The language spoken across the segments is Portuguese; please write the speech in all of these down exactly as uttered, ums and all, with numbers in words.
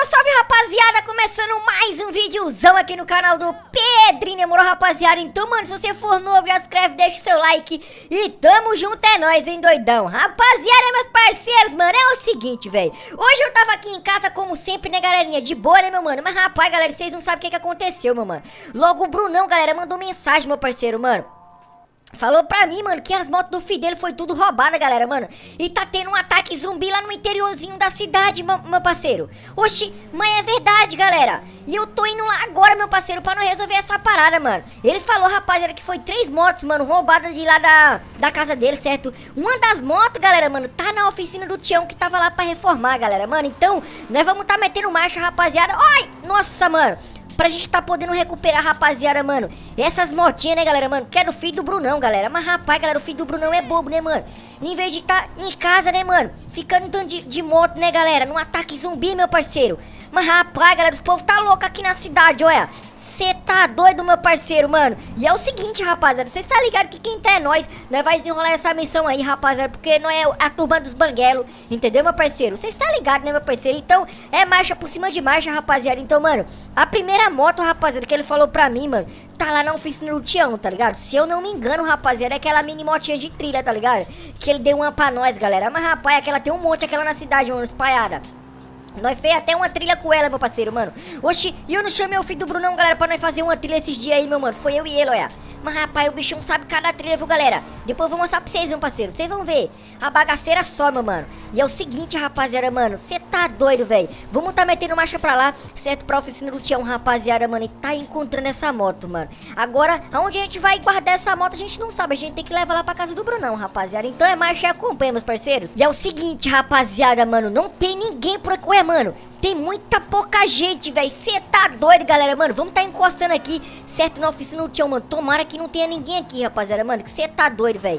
Salve, salve, rapaziada, começando mais um videozão aqui no canal do Pedrinho, demorou, rapaziada? Então, mano, se você for novo, já se inscreve, deixa o seu like e tamo junto, é nóis, hein, doidão? Rapaziada, meus parceiros, mano, é o seguinte, velho. Hoje eu tava aqui em casa, como sempre, né, galerinha, de boa, né, meu mano? Mas, rapaz, galera, vocês não sabem o que que aconteceu, meu mano. Logo o Brunão, galera, mandou mensagem, meu parceiro, mano. Falou pra mim, mano, que as motos do filho dele foi tudo roubada, galera, mano. E tá tendo um ataque zumbi lá no interiorzinho da cidade, meu, meu parceiro. Oxi, mas é verdade, galera. E eu tô indo lá agora, meu parceiro, pra não resolver essa parada, mano. Ele falou, rapaziada, que foi três motos, mano, roubadas de lá da, da casa dele, certo? Uma das motos, galera, mano, tá na oficina do Tião que tava lá pra reformar, galera, mano. Então, nós vamos tá metendo marcha, rapaziada. Ai, nossa, mano. Pra gente tá podendo recuperar, rapaziada, mano, essas motinhas, né, galera, mano, que é do filho do Brunão, galera. Mas, rapaz, galera, o filho do Brunão é bobo, né, mano? Em vez de tá em casa, né, mano, ficando então de, de moto, né, galera, num ataque zumbi, meu parceiro. Mas, rapaz, galera, os povos tá louco aqui na cidade, olha. Cê tá doido, meu parceiro, mano. E é o seguinte, rapaziada, vocês tá ligado que quem tá é nós, nós vai desenrolar essa missão aí, rapaziada, porque não é a turma dos banguelos, entendeu, meu parceiro? Vocês tá ligado, né, meu parceiro? Então, é marcha por cima de marcha, rapaziada. Então, mano, a primeira moto, rapaziada, que ele falou pra mim, mano, tá lá na oficina do Tião, tá ligado? Se eu não me engano, rapaziada, é aquela mini motinha de trilha, tá ligado? Que ele deu uma pra nós, galera. Mas, rapaz, aquela tem um monte, aquela na cidade, mano, espalhada. Nós fez até uma trilha com ela, meu parceiro, mano. Oxi, e eu não chamei o filho do Brunão, galera, pra nós fazer uma trilha esses dias aí, meu mano. Foi eu e ele, olha. Mas, rapaz, o bichão sabe cada trilha, viu, galera? Depois eu vou mostrar pra vocês, meu parceiro. Vocês vão ver. A bagaceira só, meu mano. E é o seguinte, rapaziada, mano. Você tá doido, velho. Vamos tá metendo marcha pra lá, certo? Pra oficina do Tião, rapaziada, mano. E tá encontrando essa moto, mano. Agora, aonde a gente vai guardar essa moto, a gente não sabe. A gente tem que levar lá pra casa do Brunão, rapaziada. Então é marcha e acompanha, meus parceiros. E é o seguinte, rapaziada, mano. Não tem ninguém por aqui. Ué, mano. Tem muita pouca gente, velho. Você tá doido, galera, mano. Vamos tá encostando aqui, certo? Na oficina do Tião, mano. Tomara que não tenha ninguém aqui, rapaziada, mano. Que você tá doido, velho.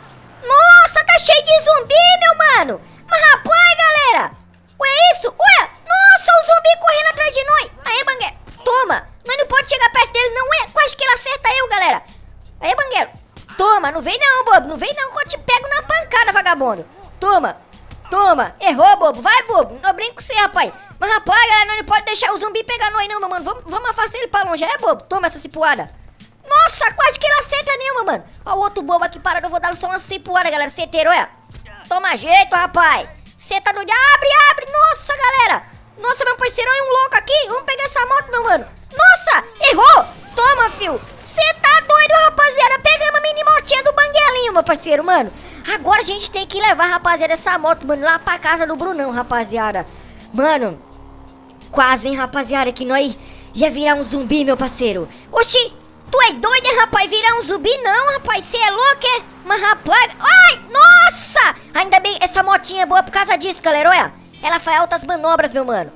Nossa, tá cheio de zumbi, meu mano. Mas, rapaz, galera. Ué, isso? Ué, nossa, o zumbi correndo atrás de nós. Aí, Banguelo. Toma. Nós não pode chegar perto dele, não é? Quase que ele acerta eu, galera. Aí, Banguelo. Toma, não vem não, bobo. Não vem não que eu te pego na pancada, vagabundo. Toma. Toma, errou, bobo, vai, bobo, não brinco com você, rapaz. Mas, rapaz, galera, não pode deixar o zumbi pegar nós não, meu mano. Vamos, vamos afastar ele pra longe, é, bobo? Toma essa cipuada. Nossa, quase que ele acerta nenhuma, mano. Ó o outro bobo aqui parado, eu vou dar só uma cipuada, galera, ceteiro, é. Toma jeito, rapaz. Você tá doido? Abre, abre, nossa, galera. Nossa, meu parceiro, olha um louco aqui. Vamos pegar essa moto, meu mano. Nossa, errou. Toma, fio. Você tá doido, rapaziada. Pegamos a mini motinha do Banguelinho, meu parceiro, mano. Agora a gente tem que levar, rapaziada, essa moto, mano, lá pra casa do Brunão, rapaziada. Mano, quase, hein, rapaziada, que nós ia virar um zumbi, meu parceiro. Oxi, tu é doido, hein, rapaz? Virar um zumbi não, rapaz. Você é louco, é? Mas, rapaz... Ai, nossa! Ainda bem, essa motinha é boa por causa disso, galera, olha. Ela faz altas manobras, meu mano.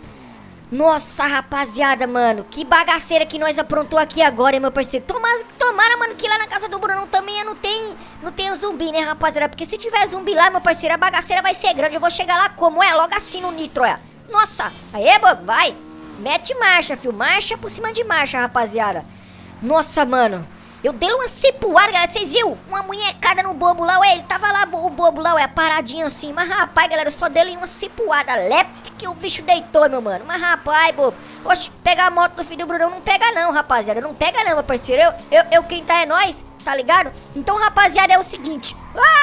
Nossa, rapaziada, mano, que bagaceira que nós aprontou aqui agora, hein, meu parceiro. Tomara, tomara, mano, que lá na casa do Brunão também não tem, não tem zumbi, né, rapaziada. Porque se tiver zumbi lá, meu parceiro, a bagaceira vai ser grande. Eu vou chegar lá como? É, logo assim no nitro, é. Nossa, aí, bobo, vai. Mete marcha, filho, marcha por cima de marcha, rapaziada. Nossa, mano, eu dei uma cipuada, galera, vocês viram? Uma munhecada no bobo lá, ué, ele tava lá, o bobo lá, ué, paradinho assim. Mas, rapaz, galera, eu só dei uma cipuada, lepe que o bicho deitou, meu mano. Mas, rapaz, bobo, oxe, pegar a moto do filho do Brunão não pega não, rapaziada. Não pega não, meu parceiro. Eu, eu, eu quem tá é nós, tá ligado? Então, rapaziada, é o seguinte.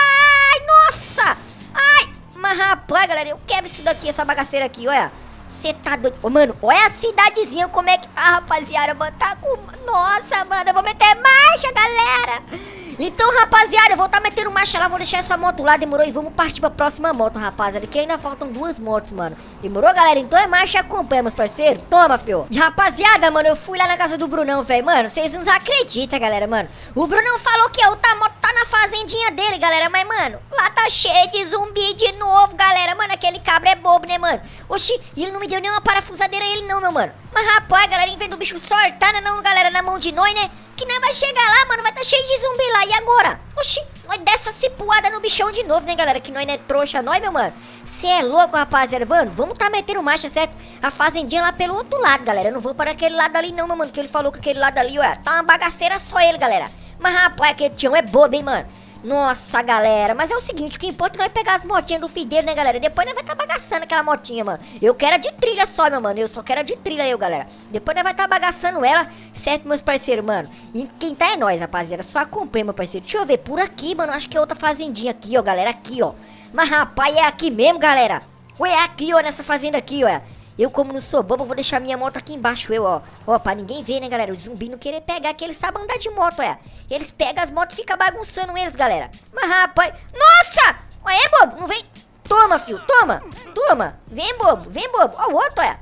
Ai, nossa! Ai, mas, rapaz, galera, eu quebro isso daqui, essa bagaceira aqui, olha. Você tá doido? Ô, mano, olha a cidadezinha, como é que tá, rapaziada, mano. Tá com... Nossa, mano, eu vou meter marcha, galera. Então, rapaziada, eu vou tá metendo marcha lá, vou deixar essa moto lá, demorou? E vamos partir pra próxima moto, rapaziada, que ainda faltam duas motos, mano. Demorou, galera? Então é marcha e acompanha, meus parceiros. Toma, fio. E, rapaziada, mano, eu fui lá na casa do Brunão, velho. Mano, vocês não acreditam, galera, mano. O Brunão falou que a outra moto tá na fazendinha dele, galera. Mas, mano, lá tá cheio de zumbi de novo, galera. Mano, aquele cabra é bobo, né, mano? Oxi, e ele não me deu nenhuma parafusadeira a ele não, meu mano. Mas, rapaz, galera, em vez do bicho sortar, né, não, galera, na mão de nós, né? Que nós vai chegar lá, mano, vai tá cheio de zumbi lá. E agora? Oxi, nós dessa cipuada no bichão de novo, né, galera? Que nós não é trouxa, nós, meu mano. Cê é louco, rapaziada. Mano, vamos tá metendo marcha, certo? A fazendinha lá pelo outro lado, galera. Eu não vou para aquele lado ali não, meu mano. Que ele falou que aquele lado ali, ué, tá uma bagaceira só ele, galera. Mas, rapaz, aquele Tião é bobo, hein, mano. Nossa, galera, mas é o seguinte, o que importa não é pegar as motinhas do filho dele, né, galera? Depois nós vai tá bagaçando aquela motinha, mano. Eu quero a de trilha só, meu mano. Eu só quero a de trilha, eu, galera. Depois nós vai tá bagaçando ela, certo, meus parceiros, mano? E quem tá é nós, rapaziada. Só acompanha, meu parceiro. Deixa eu ver, por aqui, mano. Acho que é outra fazendinha aqui, ó, galera. Aqui, ó. Mas, rapaz, é aqui mesmo, galera. Ué, é aqui, ó, nessa fazenda aqui, ó. Eu, como não sou bobo, vou deixar minha moto aqui embaixo, eu, ó. Ó, pra ninguém ver, né, galera? Os zumbi não querer pegar, que eles sabem andar de moto, é. Eles pegam as motos e ficam bagunçando eles, galera. Mas, rapaz... Nossa! Ué, bobo, não vem... Toma, filho, toma. Toma. Vem, bobo, vem, bobo. Ó, o outro, é.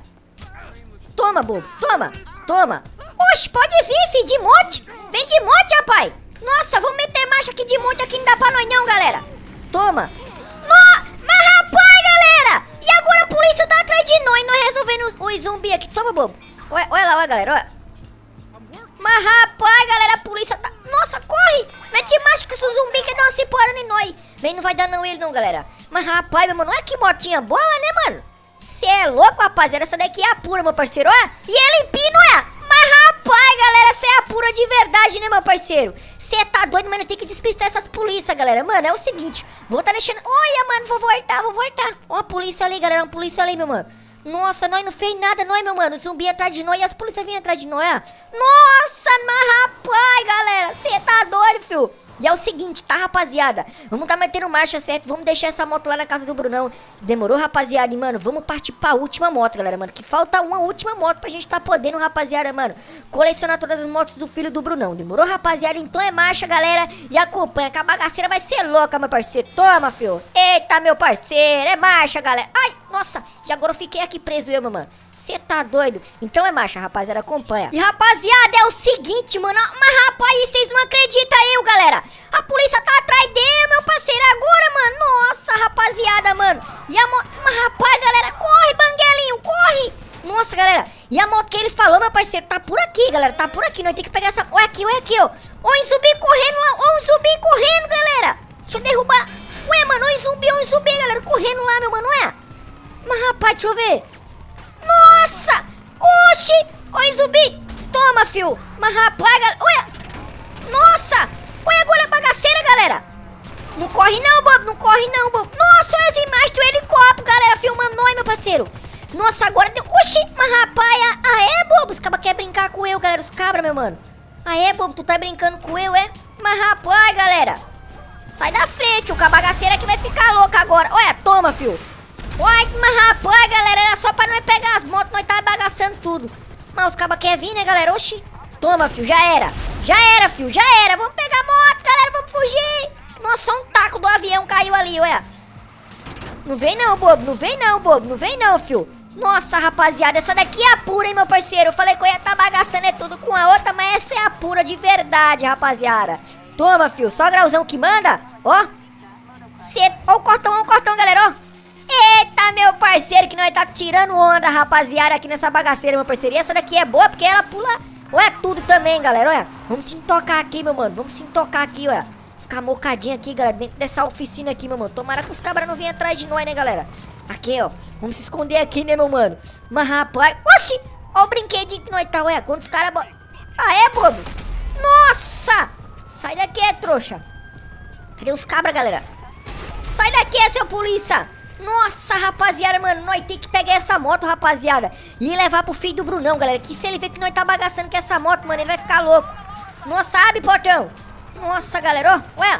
Toma, bobo, toma. Toma. Oxe, pode vir, filho, de monte. Vem de monte, rapaz. Nossa, vamos meter marcha aqui de monte, aqui não dá pra nós não, galera. Toma. No... Mas, rapaz, galera... E agora a polícia tá atrás de nós, nós resolvendo os, os zumbis aqui. Toma, bobo. Olha, olha lá, olha, galera, olha. Mas, rapaz, galera, a polícia tá... Nossa, corre. Mete marcha com esses zumbis que dão uma ciporando em nós. Vem, não vai dar não ele não, galera. Mas, rapaz, meu mano, olha que motinha boa, né, mano? Cê é louco, rapaziada. Essa daqui é a pura, meu parceiro, olha. E ele empina, olha. Mas, rapaz, galera, essa é a pura de verdade, né, meu parceiro? Você tá doido, mano? Tem que despistar essas polícias, galera. Mano, é o seguinte. Vou tá deixando... Olha, mano, vou voltar, vou voltar. Ó, uma polícia ali, galera. Uma polícia ali, meu mano. Nossa, nós não fez nada, nós, meu mano. O zumbi atrás de nós e as polícias vinham atrás de nós, ó. Nossa, mas rapaz, galera. Você tá doido, filho. E é o seguinte, tá, rapaziada? Vamos tá metendo marcha, certo? Vamos deixar essa moto lá na casa do Brunão. Demorou, rapaziada? E, mano, vamos partir pra última moto, galera, mano. Que falta uma última moto pra gente tá podendo, rapaziada, mano, colecionar todas as motos do filho do Brunão. Demorou, rapaziada? Então é marcha, galera. E acompanha, que a bagaceira vai ser louca, meu parceiro. Toma, filho. Eita, meu parceiro. É marcha, galera. Ai, nossa. E agora eu fiquei aqui preso, eu, meu mano. Você tá doido? Então é marcha, rapaziada. Acompanha. E, rapaziada, é o seguinte, mano. Mas, rapaz, vocês não acreditam, eu, galera. A polícia tá atrás dele, meu parceiro, agora, mano. Nossa, rapaziada, mano. E a moto... Mas, rapaz, galera, corre, banguelinho, corre. Nossa, galera. E a moto que ele falou, meu parceiro, tá por aqui, galera. Tá por aqui, nós tem que pegar essa... Olha aqui, olha aqui, ó. Olha o zumbi correndo lá. Olha o zumbi correndo, galera. Deixa eu derrubar. Ué, mano, olha o zumbi, olha o zumbi, galera. Correndo lá, meu mano, ué. Mas, rapaz, deixa eu ver. Nossa. Oxi. Olha o zumbi. Toma, fio. Mas, rapaz, galera. Olha. Nossa. Olha agora a bagaceira, galera. Não corre não, bobo, não corre não, bobo. Nossa, olha as imagens do helicóptero, galera, filmando nós, meu parceiro. Nossa, agora deu... Oxi, mas rapaz, ah é, bobo? Os cabras querem brincar com eu, galera, os cabras, meu mano. Ah é, bobo, tu tá brincando com eu, é? Mas rapaz, galera, sai da frente, o bagaceira que vai ficar louca agora. Olha, toma, fio. Olha, mas rapaz, galera, era só pra nós pegar as motos, nós tá bagaçando tudo. Mas os cabras querem vir, né, galera? Oxi, toma, fio, já era. Já era, fio, já era. Vamos pegar a moto, galera, vamos fugir. Nossa, um taco do avião caiu ali, ué. Não vem não, bobo, não vem não, bobo, não vem não, fio. Nossa, rapaziada, essa daqui é a pura, hein, meu parceiro. Eu falei que eu ia tá bagaçando é tudo com a outra, mas essa é a pura de verdade, rapaziada. Toma, fio, só grauzão que manda, ó. Cê... Ó o cortão, ó o cortão, galera, ó. Eita, meu parceiro, que nós tá tirando onda, rapaziada, aqui nessa bagaceira, meu parceiro. E essa daqui é boa porque ela pula... Olha tudo também, galera, olha. Vamos se tocar aqui, meu mano. Vamos se tocar aqui, olha. Ficar mocadinho aqui, galera, dentro dessa oficina aqui, meu mano. Tomara que os cabras não venham atrás de nós, né, galera. Aqui, ó. Vamos se esconder aqui, né, meu mano. Mas, rapaz... Oxi! Olha o brinquedinho que nós tá, olha. Quando os caras... Ah, é, bobo? Nossa! Sai daqui, é trouxa. Cadê os cabras, galera? Sai daqui, é seu polícia. Nossa, rapaziada, mano, nós tem que pegar essa moto, rapaziada, e levar pro filho do Brunão, galera. Que se ele ver que nós tá bagaçando com essa moto, mano, ele vai ficar louco. Nossa, abre, portão. Nossa, galera, ó, ué.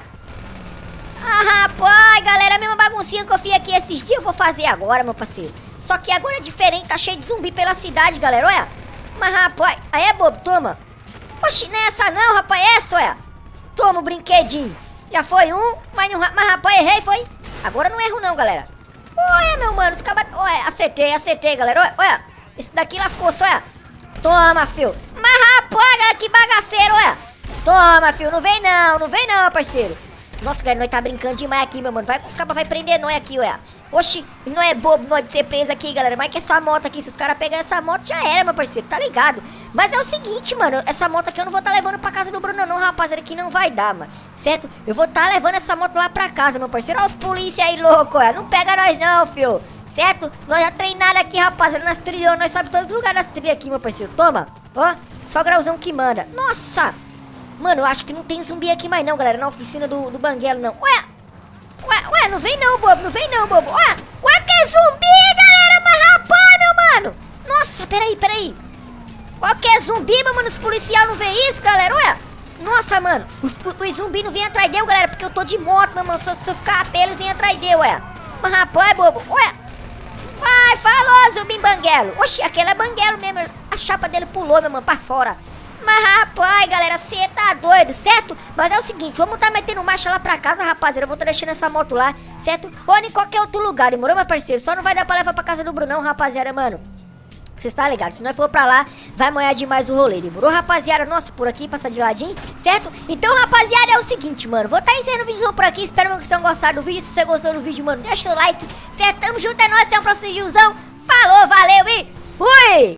Ah, rapaz, galera, a mesma baguncinha que eu fiz aqui esses dias eu vou fazer agora, meu parceiro. Só que agora é diferente, tá cheio de zumbi pela cidade, galera, olha. Mas, rapaz, aí é bobo, toma. Oxi, não é essa não, rapaz, é essa, olha. Toma o brinquedinho. Já foi um, mas, não, mas rapaz, errei, foi. Agora não erro não, galera. Olha, meu mano, os cabas... Olha, acertei, acertei, galera. Olha, olha. Esse daqui lascou-se, olha. Toma, fio. Mas, rapaz, galera, que bagaceiro, olha. Toma, fio. Não vem não, não vem não, parceiro. Nossa, galera, nós tá brincando demais aqui, meu mano. Vai, os cabas vai prender nós aqui, olha. Oxi, não é bobo nós de ser preso aqui, galera. Mas que essa moto aqui, se os caras pegarem essa moto, já era, meu parceiro, tá ligado? Mas é o seguinte, mano, essa moto aqui eu não vou tá levando pra casa do Bruno não, rapaziada, que não vai dar, mano. Certo? Eu vou tá levando essa moto lá pra casa, meu parceiro. Olha os polícia aí, louco, olha. Não pega nós não, fio. Certo? Nós já treinaram aqui, rapaziada, nas trilhões. Nós sabemos todos os lugares das trilhas aqui, meu parceiro. Toma, ó, só grauzão que manda. Nossa! Mano, eu acho que não tem zumbi aqui mais não, galera, na oficina do, do Banguelo, não. Ué, ué, ué, não vem não, bobo, não vem não, bobo. Ué, ué, que é zumbi, galera, mas rapaz, meu mano. Nossa, peraí, peraí. Qual que é zumbi, meu mano, os policiais não vê isso, galera, ué. Nossa, mano, os, os zumbis não vêm atrás dele, galera, porque eu tô de moto, meu mano, se, se eu ficar a pé, eles vêm atrás dele, ué. Mas rapaz, bobo, ué. Vai, falou, zumbi Banguelo. Oxi, aquele é Banguelo mesmo, a chapa dele pulou, meu mano, pra fora. Mas rapaz, galera, você tá doido, certo? Mas é o seguinte, vamos tá metendo marcha lá pra casa, rapaziada. Eu vou tá deixando essa moto lá, certo? Ou em qualquer outro lugar, demorou, meu parceiro? Só não vai dar pra levar pra casa do Brunão, rapaziada, mano. Vocês tá ligado? Se nós for pra lá, vai molhar demais o rolê, demorou, rapaziada? Nossa, por aqui, passa de ladinho, certo? Então, rapaziada, é o seguinte, mano. Vou tá encerrando o vídeo por aqui. Espero que vocês tenham gostado do vídeo. Se você gostou do vídeo, mano, deixa o like, certo? Tamo junto, é nóis, até o próximo videozão. Falou, valeu e fui!